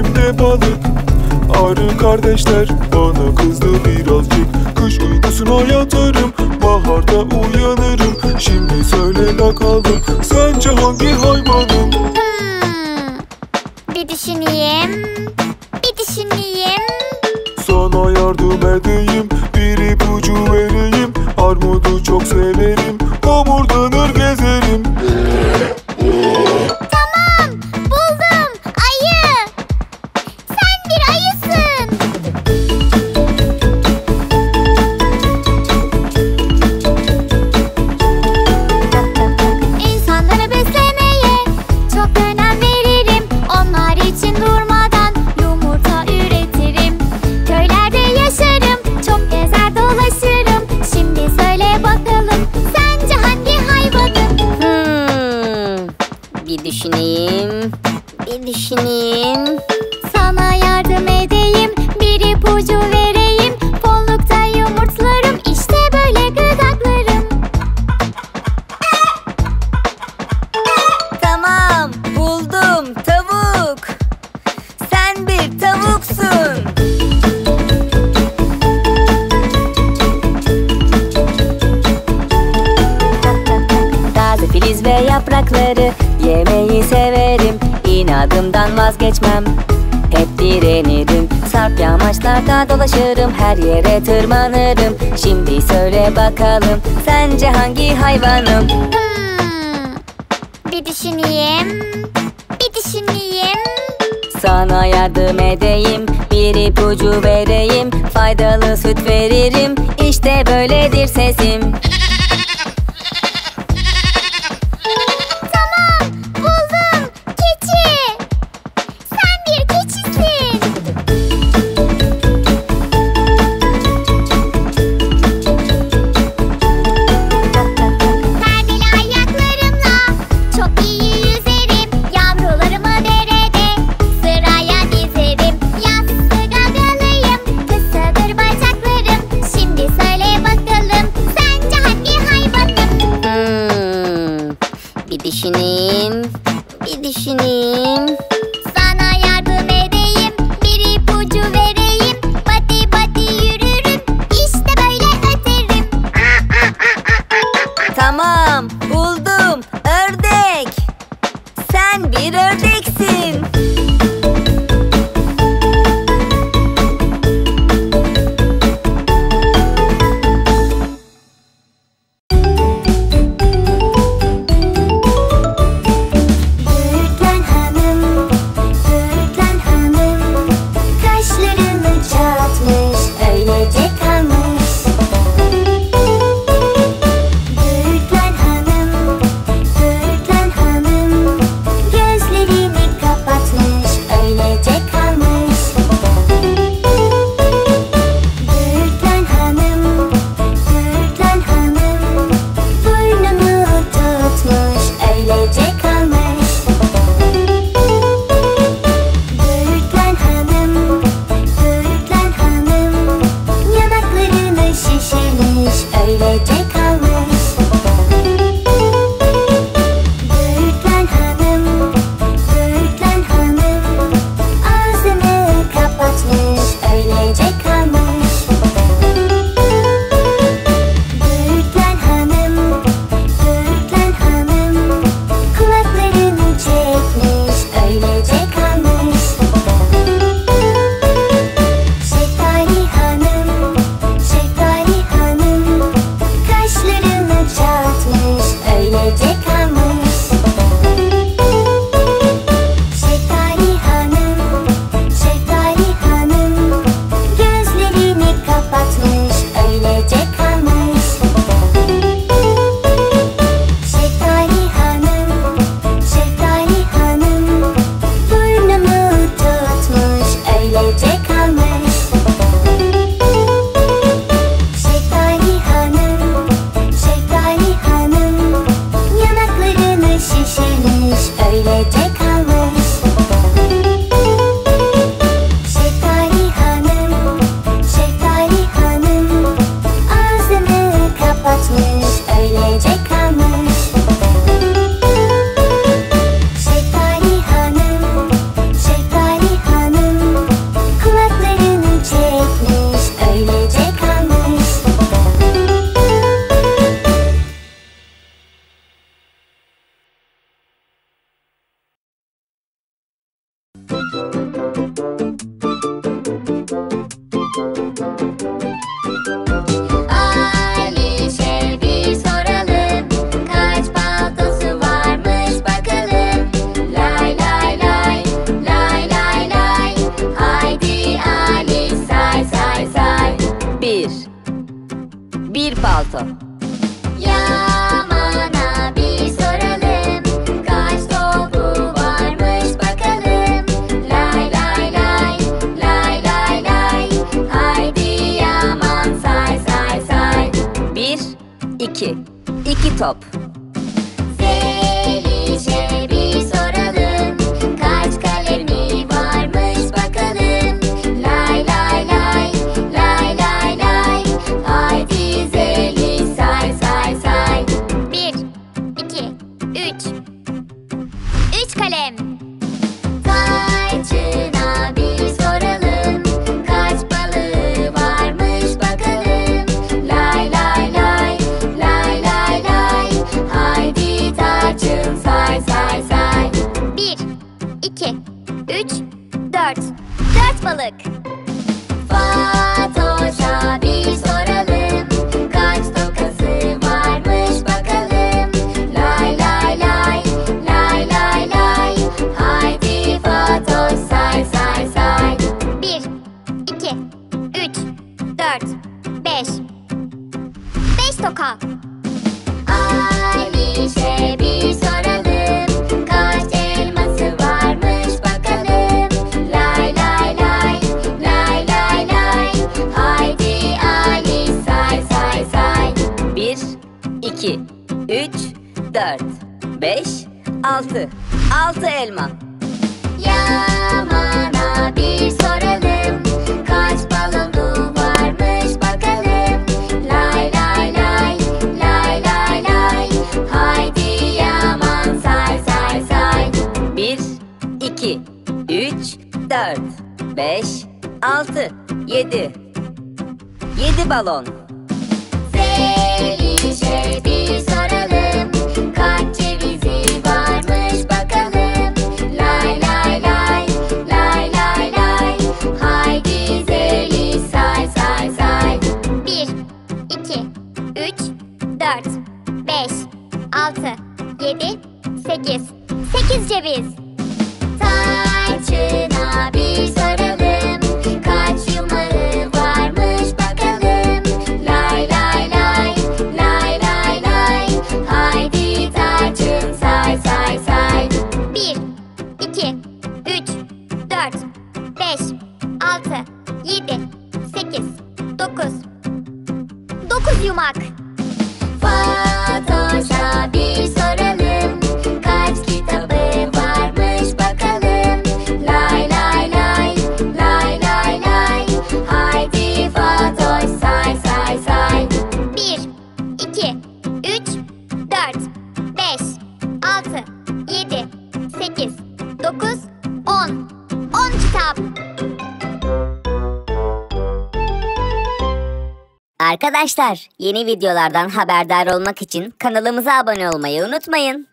elimde balık. Arı kardeşler bana kızdı birazcık. Kış uykusuna yatarım, baharda uyanırım. Şimdi söyle bakalım, sence hangi hayvanım? Bir düşüneyim, bir düşüneyim. Sana yardım edeyim, bir ipucu vereyim. Armudu çok severim, homurdanır gezerim. Tamam, buldum. Ayı. Sen bir ayısın. İnsanları beslemeye çok önem veririm. Onlar için durmadan yumurta üretirim. Köylerde yaşarım, çok gezer dolaşırım. Şimdi söyle bakalım, sence hangi hayvanım? Bir düşüneyim, bir düşüneyim. Sana yardım edeyim, bir ipucu vereyim. Fonlukta yumurtlarım, işte böyle gıdaklarım. Tamam, buldum. Tavuk. Sen bir tavuksun. Taze filiz ve yaprakları yemeyi severim. İnadımdan vazgeçmem, hep direnirim. Sarp yamaçlarda dolaşırım, her yere tırmanırım. Şimdi söyle bakalım, sence hangi hayvanım? Bir düşüneyim, bir düşüneyim. Sana yardım edeyim, bir ipucu vereyim. Faydalı süt veririm, işte böyledir sesim. Tamam, buldum. Keçi. Sen bir keçisin. Perdeli ayaklarımla çok iyi yüzerim. Yavrularımı derede sıraya dizerim. Yassı gagalıyım, kısadır bacaklarım. Şimdi söyle bakalım, sence 6. Yaman'a bir soralım, kaç topu varmış bakalım. Lay lay lay, lay lay lay, haydi Yaman say say say. 1, 2. 2 top. Zeliş'e bir soralım, kaç kalemi varmış bakalım. Lay lay lay, lay lay lay, haydi Zeliş say say say. 1, 2, 3. 3 kalem. Tayçın'a bir soralım, kaç balığı varmış bakalım. Lay lay lay, lay lay lay, haydi Tayçın say say say. 1, 2, 3, 4. 4 balık. Fatoş'a bir soralım, kaç tokası varmış bakalım. Lay lay lay, lay lay lay, haydi Fatoş say say say. 1, 2, 3, 4, 5. 5 toka. Aliş'e bir soralım, kaç elması varmış bakalım. Lay lay lay, lay lay lay, haydi Aliş say say say. 1, 2, 3, 4, 5, 6. 6 elma. Yaman'a bir soralım, kaç balonu varmış bakalım. Lay lay lay, lay lay lay, haydi Yaman say say say. 1, 2, 3, 4, 5, 6, 7. 7 balon. Zeliş'e bir soralım, kaç cevizi varmış bakalım. Lay lay lay, lay lay lay, haydi Zeliş say say say. 1, 2, 3, 4, 5, 6, 7, 8. 8 ceviz. Tayçın'a bir soralım, kaç yumağı varmış bakalım. Lay lay lay, lay lay lay, haydi Tayçın say say say. 1, 2, 3, 4, 5, 6, 7, 8, 9. 9 yumak. Fatoş'a bir soralım, kaç kitabı varmış bakalım. Lay lay lay, lay lay lay, haydi Fatoş say say say. 1, 2, 3, 4, 5, 6, 7, 8, 9, 10. 10 kitap. Arkadaşlar, yeni videolardan haberdar olmak için kanalımıza abone olmayı unutmayın.